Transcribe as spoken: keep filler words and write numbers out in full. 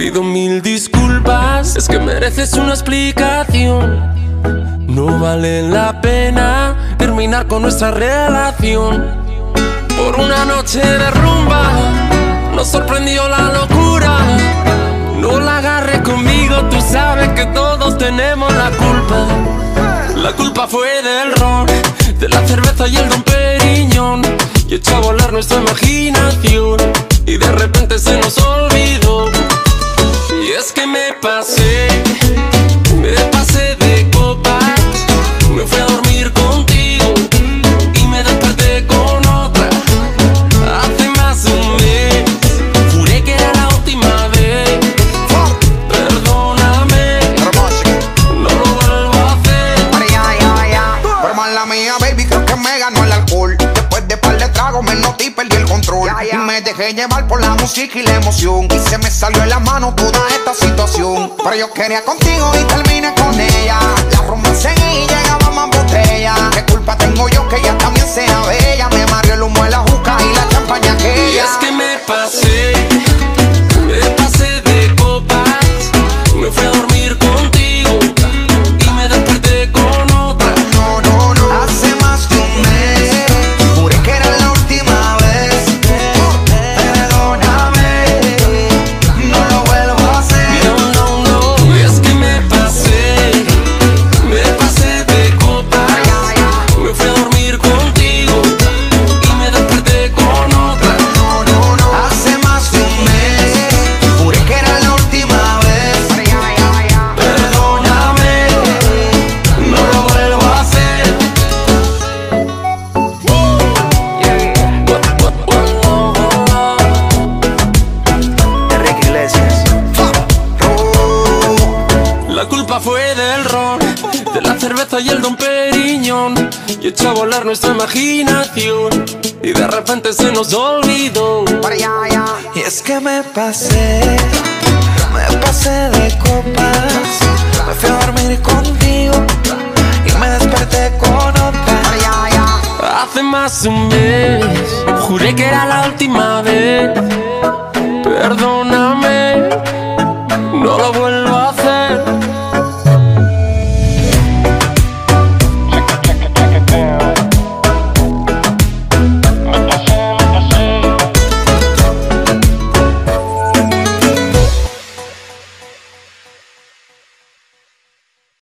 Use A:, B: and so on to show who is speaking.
A: pido mil disculpas, es que mereces una explicación. No vale la pena terminar con nuestra relación. Por una noche de rumba nos sorprendió la locura. No la agarres conmigo, tú sabes que todos tenemos la culpa. La culpa fue del ron, de la cerveza y el Don Periñón, y echó a volar nuestra imaginación, y de repente se nos olvidó. Y es que me pasé, me pasé de copas. Me fui a dormir contigo y me desperté con otra. Hace más de un mes juré que era la última vez. Perdóname, no lo vuelvo a hacer.
B: Pero mala mía, baby, creo que me ganó el alcohol. Después de par de tragos me noté y perdí el control. Y me dejé llevar por la música y la emoción, y se me salió en la mano toda esta situación. Pero yo quería contigo y terminé con ella. La rumba seguí y llegaba más botella. ¿Qué culpa tengo yo que ella también sea bella? Me mareó el humo de la juca y la champaña aquella.
A: Y es que me pasé, me pasé de copas. Me fui a dormir contigo y me desperté con otra.
B: No, no, no, hace más de un mes juré que era la última vez. Perdóname, no lo vuelvo a hacer.
A: No, no, no, y es que me pasé, me pasé de copas. Me fui a dormir contigo y me desperté con otra.
B: No, no, no, hace más de un mes juré que era la última vez.
A: Perdóname, no lo vuelvo a hacer.
B: Enrique Iglesias.
A: La culpa fue del ron, de la cerveza y el Don Periñón, y echó a volar nuestra imaginación, y de repente se nos olvidó.
B: Y es que me pasé, me pasé de copas. Me fui a dormir contigo y me desperté con otra.
A: Hace más de un mes juré que era la última vez. Perdona.